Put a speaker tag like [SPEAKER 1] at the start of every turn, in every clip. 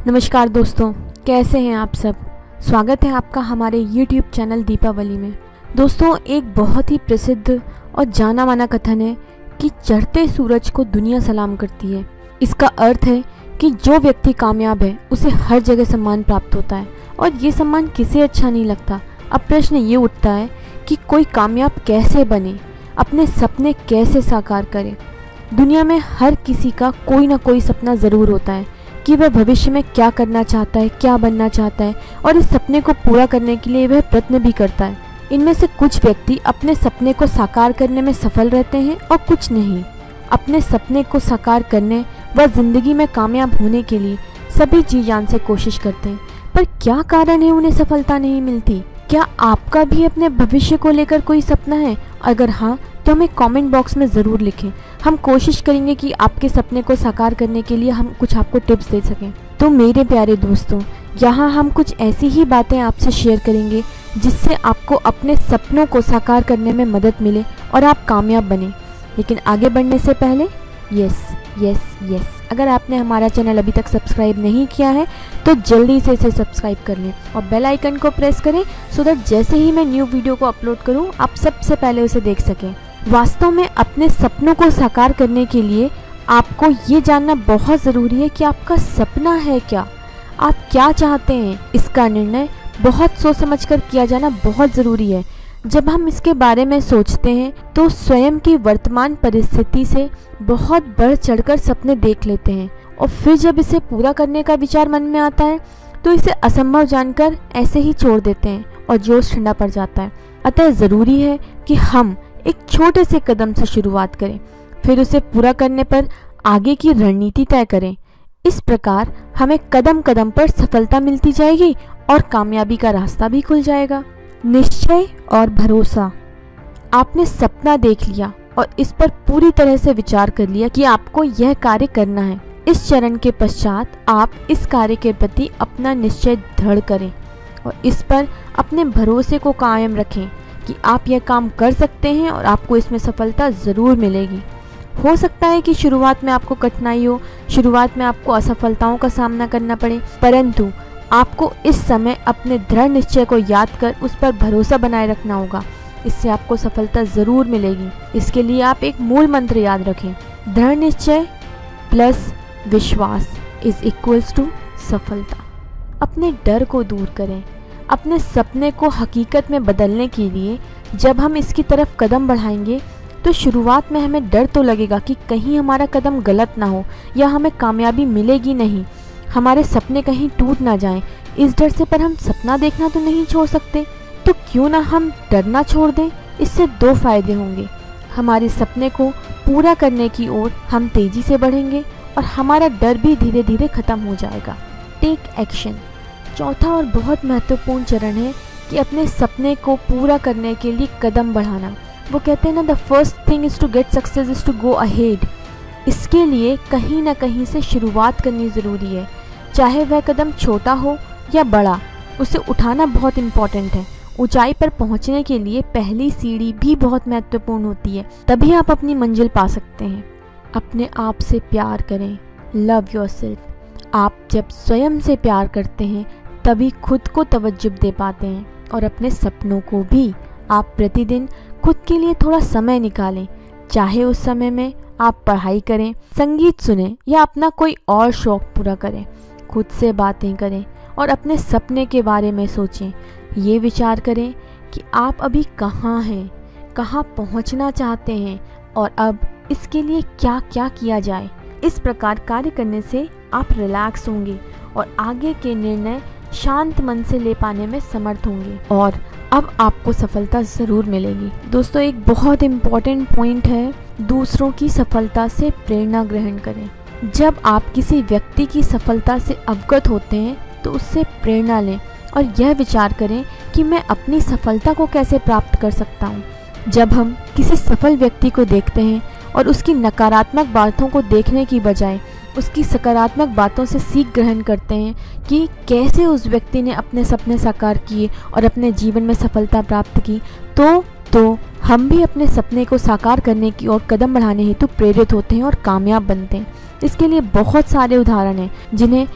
[SPEAKER 1] नमस्कार दोस्तों, कैसे हैं आप सब। स्वागत है आपका हमारे YouTube चैनल दीपावली में। दोस्तों, एक बहुत ही प्रसिद्ध और जाना माना कथन है कि चढ़ते सूरज को दुनिया सलाम करती है। इसका अर्थ है कि जो व्यक्ति कामयाब है उसे हर जगह सम्मान प्राप्त होता है और ये सम्मान किसे अच्छा नहीं लगता। अब प्रश्न ये उठता है कि कोई कामयाब कैसे बने, अपने सपने कैसे साकार करे। दुनिया में हर किसी का कोई ना कोई सपना ज़रूर होता है कि वह भविष्य में क्या करना चाहता है, क्या बनना चाहता है और इस सपने को पूरा करने के लिए वह प्रयत्न भी करता है। इनमें से कुछ व्यक्ति अपने सपने को साकार करने में सफल रहते हैं और कुछ नहीं। अपने सपने को साकार करने व जिंदगी में कामयाब होने के लिए सभी जी जान से कोशिश करते हैं, पर क्या कारण है उन्हें सफलता नहीं मिलती। क्या आपका भी अपने भविष्य को लेकर कोई सपना है? अगर हाँ, तो हमें कमेंट बॉक्स में ज़रूर लिखें। हम कोशिश करेंगे कि आपके सपने को साकार करने के लिए हम कुछ आपको टिप्स दे सकें। तो मेरे प्यारे दोस्तों, यहाँ हम कुछ ऐसी ही बातें आपसे शेयर करेंगे जिससे आपको अपने सपनों को साकार करने में मदद मिले और आप कामयाब बने। लेकिन आगे बढ़ने से पहले यस, अगर आपने हमारा चैनल अभी तक सब्सक्राइब नहीं किया है तो जल्दी से इसे सब्सक्राइब कर लें और बेल आइकन को प्रेस करें सो दैट जैसे ही मैं न्यू वीडियो को अपलोड करूं आप सबसे पहले उसे देख सकें। वास्तव में अपने सपनों को साकार करने के लिए आपको ये जानना बहुत ज़रूरी है कि आपका सपना है क्या, आप क्या चाहते हैं। इसका निर्णय बहुत सोच समझ कर किया जाना बहुत ज़रूरी है। जब हम इसके बारे में सोचते हैं तो स्वयं की वर्तमान परिस्थिति से बहुत बढ़ चढ़कर सपने देख लेते हैं और फिर जब इसे पूरा करने का विचार मन में आता है तो इसे असंभव जानकर ऐसे ही छोड़ देते हैं और जोश ठंडा पड़ जाता है। अतः ज़रूरी है कि हम एक छोटे से कदम से शुरुआत करें, फिर उसे पूरा करने पर आगे की रणनीति तय करें। इस प्रकार हमें कदम कदम पर सफलता मिलती जाएगी और कामयाबी का रास्ता भी खुल जाएगा। निश्चय और भरोसा। आपने सपना देख लिया और इस पर पूरी तरह से विचार कर लिया कि आपको यह कार्य करना है। इस चरण के पश्चात आप इस कार्य के प्रति अपना निश्चय दृढ़ करें और इस पर अपने भरोसे को कायम रखें कि आप यह काम कर सकते हैं और आपको इसमें सफलता ज़रूर मिलेगी। हो सकता है कि शुरुआत में आपको कठिनाई हो, शुरुआत में आपको असफलताओं का सामना करना पड़े, परंतु आपको इस समय अपने दृढ़ निश्चय को याद कर उस पर भरोसा बनाए रखना होगा। इससे आपको सफलता ज़रूर मिलेगी। इसके लिए आप एक मूल मंत्र याद रखें, दृढ़ निश्चय प्लस विश्वास इज इक्वल्स टू सफलता। अपने डर को दूर करें। अपने सपने को हकीकत में बदलने के लिए जब हम इसकी तरफ कदम बढ़ाएंगे तो शुरुआत में हमें डर तो लगेगा कि कहीं हमारा कदम गलत ना हो या हमें कामयाबी मिलेगी नहीं, हमारे सपने कहीं टूट ना जाएं। इस डर से पर हम सपना देखना तो नहीं छोड़ सकते, तो क्यों ना हम डरना छोड़ दें। इससे दो फायदे होंगे, हमारे सपने को पूरा करने की ओर हम तेज़ी से बढ़ेंगे और हमारा डर भी धीरे धीरे ख़त्म हो जाएगा। Take action. चौथा और बहुत महत्वपूर्ण चरण है कि अपने सपने को पूरा करने के लिए कदम बढ़ाना। वो कहते हैं ना, the first thing is to get success is to go ahead. इसके लिए कहीं ना कहीं से शुरुआत करनी ज़रूरी है, चाहे वह कदम छोटा हो या बड़ा, उसे उठाना बहुत इम्पॉर्टेंट है। ऊंचाई पर पहुंचने के लिए पहली सीढ़ी भी बहुत महत्वपूर्ण होती है, तभी आप अपनी मंजिल पा सकते हैं। अपने आप से प्यार करें, लव योरसेल्फ। आप जब स्वयं से प्यार करते हैं तभी खुद को तवज्जो दे पाते हैं और अपने सपनों को भी। आप प्रतिदिन खुद के लिए थोड़ा समय निकालें, चाहे उस समय में आप पढ़ाई करें, संगीत सुनें या अपना कोई और शौक़ पूरा करें। खुद से बातें करें और अपने सपने के बारे में सोचें। ये विचार करें कि आप अभी कहाँ हैं, कहाँ पहुँचना चाहते हैं और अब इसके लिए क्या क्या किया जाए। इस प्रकार कार्य करने से आप रिलैक्स होंगे और आगे के निर्णय शांत मन से ले पाने में समर्थ होंगे और अब आपको सफलता ज़रूर मिलेगी। दोस्तों, एक बहुत इम्पॉर्टेंट पॉइंट है, दूसरों की सफलता से प्रेरणा ग्रहण करें। जब आप किसी व्यक्ति की सफलता से अवगत होते हैं तो उससे प्रेरणा लें और यह विचार करें कि मैं अपनी सफलता को कैसे प्राप्त कर सकता हूँ। जब हम किसी सफल व्यक्ति को देखते हैं और उसकी नकारात्मक बातों को देखने की बजाय उसकी सकारात्मक बातों से सीख ग्रहण करते हैं कि कैसे उस व्यक्ति ने अपने सपने साकार किए और अपने जीवन में सफलता प्राप्त की, तो हम भी अपने सपने को साकार करने की ओर कदम बढ़ाने हेतु प्रेरित होते हैं और कामयाब बनते हैं। इसके लिए बहुत सारे उदाहरण हैं जिन्हें अपने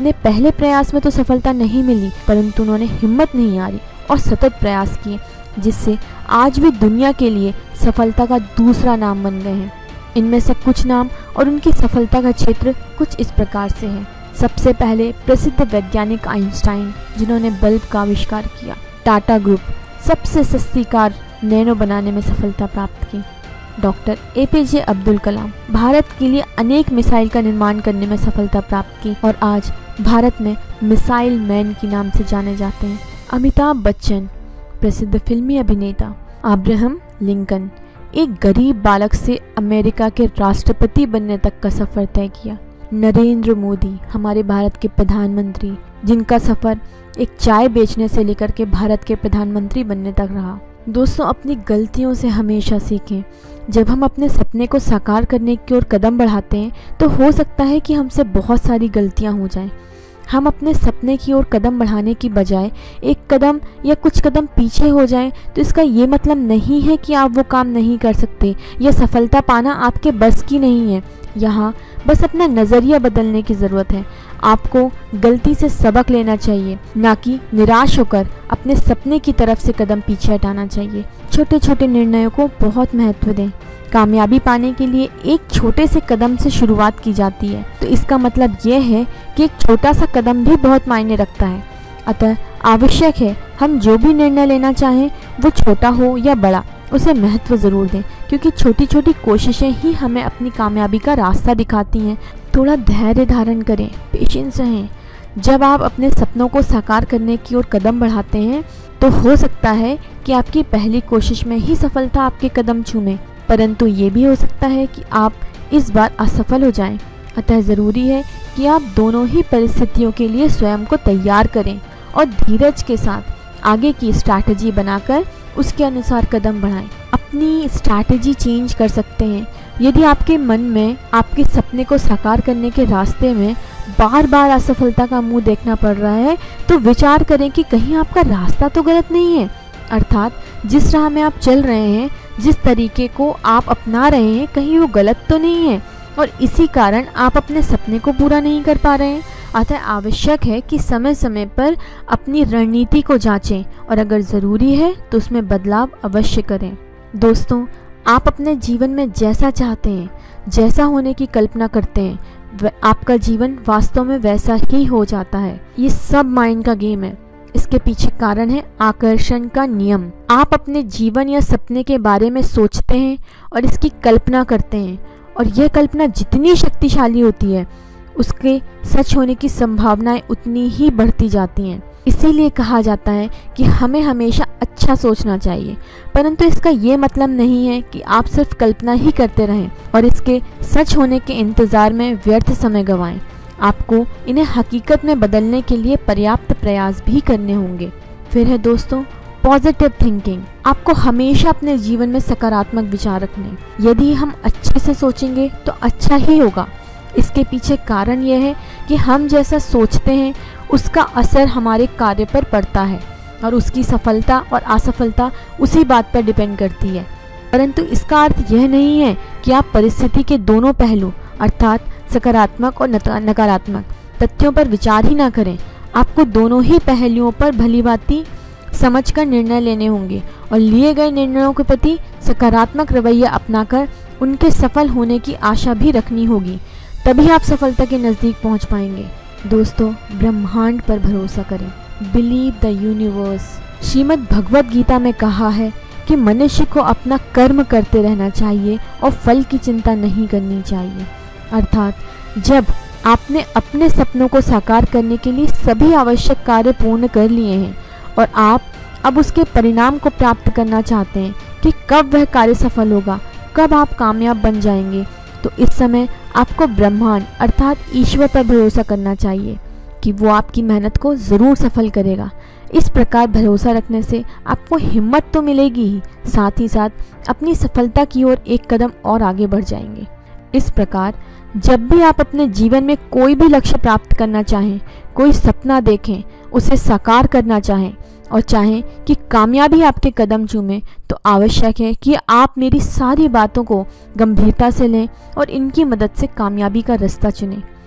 [SPEAKER 1] अपने पहले प्रयास में तो सफलता नहीं मिली, परंतु उन्होंने हिम्मत नहीं हारी और सतत प्रयास किए, जिससे आज भी दुनिया के लिए सफलता का दूसरा नाम बन गए हैं। इनमें से कुछ नाम और उनकी सफलता का क्षेत्र कुछ इस प्रकार से है। सबसे पहले प्रसिद्ध वैज्ञानिक आइंस्टाइन, जिन्होंने बल्ब का आविष्कार किया। टाटा ग्रुप, सबसे सस्ती कार नैनो बनाने में सफलता प्राप्त की। डॉक्टर APJ अब्दुल कलाम, भारत के लिए अनेक मिसाइल का निर्माण करने में सफलता प्राप्त की और आज भारत में मिसाइल मैन के नाम से जाने जाते हैं। अमिताभ बच्चन, प्रसिद्ध फिल्मी अभिनेता। अब्राहम लिंकन, एक गरीब बालक से अमेरिका के राष्ट्रपति बनने तक का सफर तय किया। नरेंद्र मोदी, हमारे भारत के प्रधानमंत्री, जिनका सफर एक चाय बेचने से लेकर के भारत के प्रधानमंत्री बनने तक रहा। दोस्तों, अपनी गलतियों से हमेशा सीखें। जब हम अपने सपने को साकार करने की ओर कदम बढ़ाते हैं तो हो सकता है कि हमसे बहुत सारी गलतियां हो जाएं। हम अपने सपने की ओर कदम बढ़ाने की बजाय एक कदम या कुछ कदम पीछे हो जाएं तो इसका ये मतलब नहीं है कि आप वो काम नहीं कर सकते या सफलता पाना आपके बस की नहीं है। यहाँ बस अपना नज़रिया बदलने की ज़रूरत है। आपको गलती से सबक लेना चाहिए, ना कि निराश होकर अपने सपने की तरफ से कदम पीछे हटाना चाहिए। छोटे छोटे निर्णयों को बहुत महत्व दें। कामयाबी पाने के लिए एक छोटे से कदम से शुरुआत की जाती है, तो इसका मतलब यह है कि एक छोटा सा कदम भी बहुत मायने रखता है। अतः आवश्यक है हम जो भी निर्णय लेना चाहें, वो छोटा हो या बड़ा, उसे महत्व ज़रूर दें, क्योंकि छोटी छोटी कोशिशें ही हमें अपनी कामयाबी का रास्ता दिखाती हैं। थोड़ा धैर्य धारण करें, पेशेंस रहें। जब आप अपने सपनों को साकार करने की ओर कदम बढ़ाते हैं तो हो सकता है कि आपकी पहली कोशिश में ही सफलता आपके कदम चूमे, परंतु ये भी हो सकता है कि आप इस बार असफल हो जाएं। अतः ज़रूरी है कि आप दोनों ही परिस्थितियों के लिए स्वयं को तैयार करें और धीरज के साथ आगे की स्ट्रैटेजी बनाकर उसके अनुसार कदम बढ़ाएं। अपनी स्ट्रैटेजी चेंज कर सकते हैं। यदि आपके मन में आपके सपने को साकार करने के रास्ते में बार बार असफलता का मुंह देखना पड़ रहा है तो विचार करें कि कहीं आपका रास्ता तो गलत नहीं है, अर्थात जिस राह में आप चल रहे हैं, जिस तरीके को आप अपना रहे हैं, कहीं वो गलत तो नहीं है और इसी कारण आप अपने सपने को पूरा नहीं कर पा रहे हैं। अतः आवश्यक है कि समय समय पर अपनी रणनीति को जांचें और अगर ज़रूरी है तो उसमें बदलाव अवश्य करें। दोस्तों, आप अपने जीवन में जैसा चाहते हैं, जैसा होने की कल्पना करते हैं, आपका जीवन वास्तव में वैसा ही हो जाता है। ये सब माइंड का गेम है। इसके पीछे कारण है आकर्षण का नियम। आप अपने जीवन या सपने के बारे में सोचते हैं और इसकी कल्पना करते हैं, और यह कल्पना जितनी शक्तिशाली होती है उसके सच होने की संभावनाएं उतनी ही बढ़ती जाती हैं। इसीलिए कहा जाता है कि हमें हमेशा अच्छा सोचना चाहिए, परंतु इसका ये मतलब नहीं है कि आप सिर्फ कल्पना ही करते रहें और इसके सच होने के इंतज़ार में व्यर्थ समय गंवाएं। आपको इन्हें हकीकत में बदलने के लिए पर्याप्त प्रयास भी करने होंगे। फिर है दोस्तों पॉजिटिव थिंकिंग। आपको हमेशा अपने जीवन में सकारात्मक विचार रखने। यदि हम अच्छे से सोचेंगे तो अच्छा ही होगा। इसके पीछे कारण यह है कि हम जैसा सोचते हैं उसका असर हमारे कार्य पर पड़ता है और उसकी सफलता और असफलता उसी बात पर डिपेंड करती है। परंतु इसका अर्थ यह नहीं है कि आप परिस्थिति के दोनों पहलू अर्थात सकारात्मक और नकारात्मक तथ्यों पर विचार ही ना करें। आपको दोनों ही पहलुओं पर भलीभांति समझकर निर्णय लेने होंगे और लिए गए निर्णयों के प्रति सकारात्मक रवैया अपनाकर उनके सफल होने की आशा भी रखनी होगी। तभी आप सफलता के नज़दीक पहुंच पाएंगे। दोस्तों, ब्रह्मांड पर भरोसा करें। Believe the universe. Shrimad Bhagavad Gita में कहा है कि मनुष्य को अपना कर्म करते रहना चाहिए और फल की चिंता नहीं करनी चाहिए। अर्थात जब आपने अपने सपनों को साकार करने के लिए सभी आवश्यक कार्य पूर्ण कर लिए हैं और आप अब उसके परिणाम को प्राप्त करना चाहते हैं कि कब वह कार्य सफल होगा, कब आप कामयाब बन जाएंगे, तो इस समय आपको ब्रह्मांड अर्थात ईश्वर पर भरोसा करना चाहिए कि वो आपकी मेहनत को ज़रूर सफल करेगा। इस प्रकार भरोसा रखने से आपको हिम्मत तो मिलेगी ही, साथ ही साथ अपनी सफलता की ओर एक कदम और आगे बढ़ जाएंगे। इस प्रकार जब भी आप अपने जीवन में कोई भी लक्ष्य प्राप्त करना चाहें, कोई सपना देखें, उसे साकार करना चाहें और चाहें कि कामयाबी आपके कदम चूमे, तो आवश्यक है कि आप मेरी सारी बातों को गंभीरता से लें और इनकी मदद से कामयाबी का रास्ता चुनें।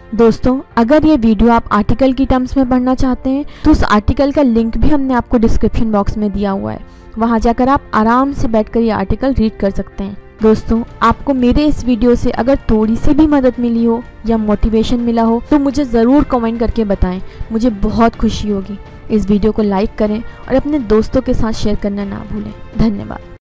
[SPEAKER 1] दोस्तों, अगर ये वीडियो आप आर्टिकल की टर्म्स में पढ़ना चाहते हैं तो उस आर्टिकल का लिंक भी हमने आपको डिस्क्रिप्शन बॉक्स में दिया हुआ है। वहाँ जाकर आप आराम से बैठकर ये आर्टिकल रीड कर सकते हैं। दोस्तों, आपको मेरे इस वीडियो से अगर थोड़ी सी भी मदद मिली हो या मोटिवेशन मिला हो तो मुझे ज़रूर कमेंट करके बताएं, मुझे बहुत खुशी होगी। इस वीडियो को लाइक करें और अपने दोस्तों के साथ शेयर करना ना भूलें। धन्यवाद।